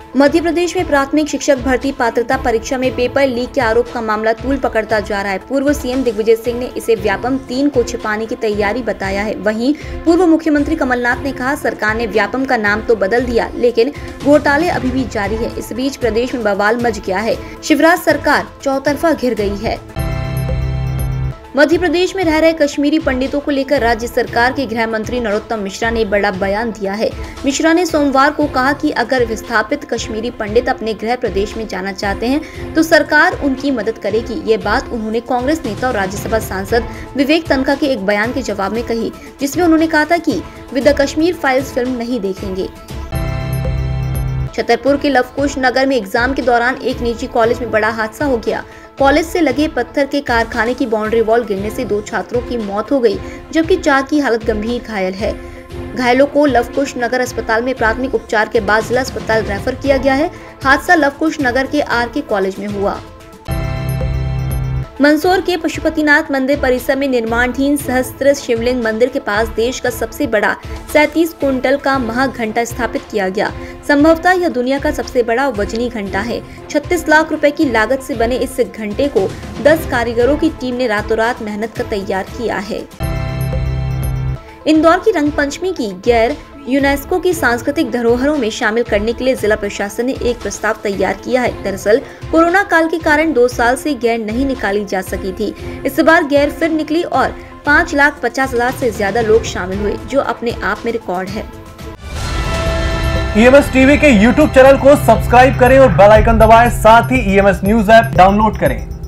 मध्य प्रदेश में प्राथमिक शिक्षक भर्ती पात्रता परीक्षा में पेपर लीक के आरोप का मामला तूल पकड़ता जा रहा है। पूर्व सीएम दिग्विजय सिंह ने इसे व्यापम 3 को छिपाने की तैयारी बताया है। वहीं पूर्व मुख्यमंत्री कमलनाथ ने कहा, सरकार ने व्यापम का नाम तो बदल दिया, लेकिन घोटाले अभी भी जारी है। इस बीच प्रदेश में बवाल मच गया है। शिवराज सरकार चौतरफा घिर गई है। मध्य प्रदेश में रह रहे कश्मीरी पंडितों को लेकर राज्य सरकार के गृह मंत्री नरोत्तम मिश्रा ने बड़ा बयान दिया है। मिश्रा ने सोमवार को कहा कि अगर विस्थापित कश्मीरी पंडित अपने गृह प्रदेश में जाना चाहते हैं तो सरकार उनकी मदद करेगी। ये बात उन्होंने कांग्रेस नेता और राज्यसभा सांसद विवेक तन्खा के एक बयान के जवाब में कही, जिसमें उन्होंने कहा था कि वे द कश्मीर फाइल्स फिल्म नहीं देखेंगे। छतरपुर के लवकुश नगर में एग्जाम के दौरान एक निजी कॉलेज में बड़ा हादसा हो गया। कॉलेज से लगे पत्थर के कारखाने की बाउंड्री वॉल गिरने से 2 छात्रों की मौत हो गई, जबकि 4 की हालत गंभीर घायल है। घायलों को लवकुश नगर अस्पताल में प्राथमिक उपचार के बाद जिला अस्पताल रेफर किया गया है। हादसा लवकुश नगर के आरके कॉलेज में हुआ। मंदसौर के पशुपतिनाथ मंदिर परिसर में निर्माणाधीन सहस्त्र शिवलिंग मंदिर के पास देश का सबसे बड़ा 37 कुंटल का महाघंटा स्थापित किया गया। संभवतः यह दुनिया का सबसे बड़ा वजनी घंटा है। 36 लाख रुपए की लागत से बने इस घंटे को 10 कारीगरों की टीम ने रातों रात मेहनत कर तैयार किया है। इंदौर की रंगपंचमी की गैर यूनेस्को की सांस्कृतिक धरोहरों में शामिल करने के लिए जिला प्रशासन ने एक प्रस्ताव तैयार किया है। दरअसल कोरोना काल के कारण 2 साल से गैर नहीं निकाली जा सकी थी। इस बार गैर फिर निकली और 5,50,000 से ज्यादा लोग शामिल हुए, जो अपने आप में रिकॉर्ड है। EMS टीवी के YouTube चैनल को सब्सक्राइब करें और बेल आइकन दबाएं। साथ ही EMS न्यूज ऐप डाउनलोड करें।